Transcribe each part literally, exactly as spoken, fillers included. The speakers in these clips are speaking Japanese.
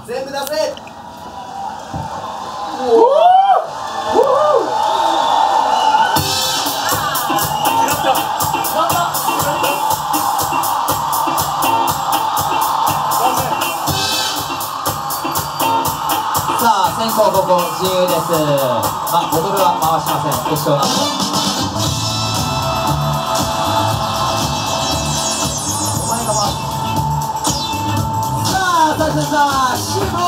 全部出せ。 さあ先攻後攻自由です。まあボトルは回しません、決勝なんで。お前が回す。さあさあさあシモ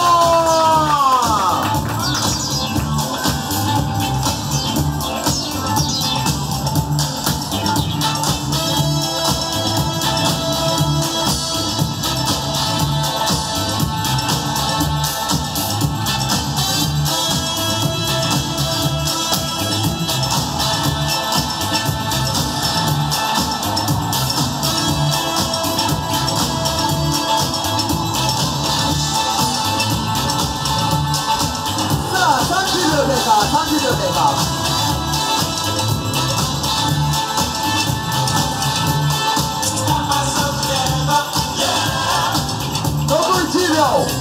さんじゅうびょう経過。残りじゅうびょう。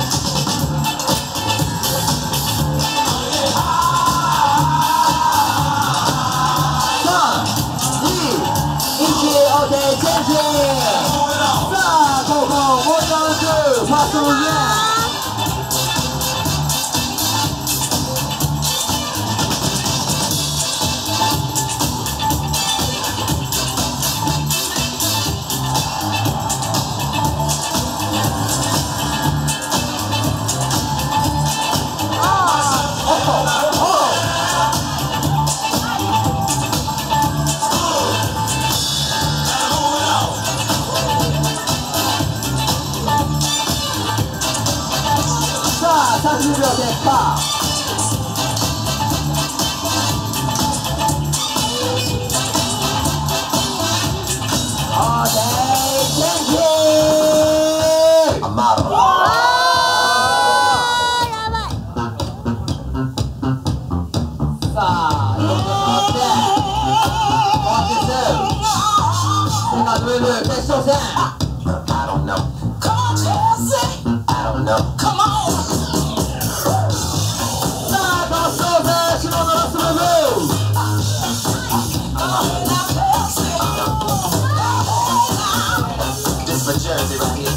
さん、に、いち、オーケー、チェンジ。さあ、ここ、もう一ラウンド、ファーストゲーム。さんじゅうびょう経過。オーケー、チェンジ。さあ、よく回って回ってすセカンドムーブ決勝戦。Jersey right here.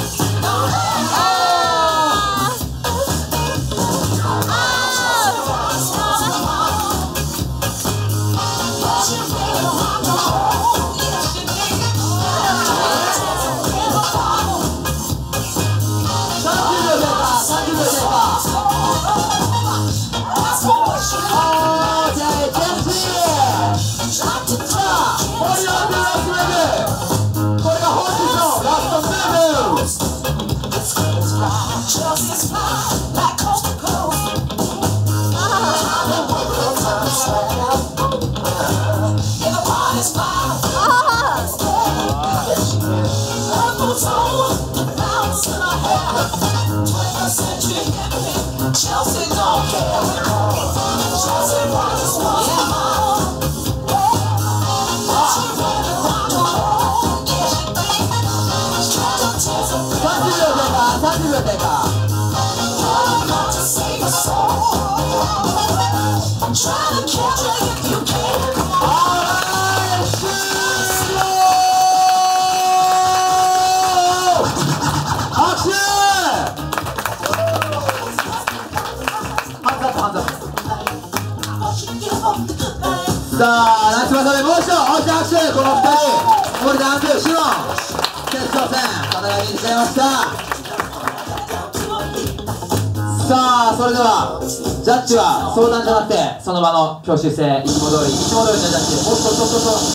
Chelsea don't care. Chelsea wants toさんじゅうびょう経過。さあ夏場でもう一度大きな拍手。このふたり森田アンドゥシモン決勝戦戦いにしちゃいました。さあそれではジャッジは相談じゃなくてその場の教習生いつも通りいつも通りのジャッジ。おっとっとっとっと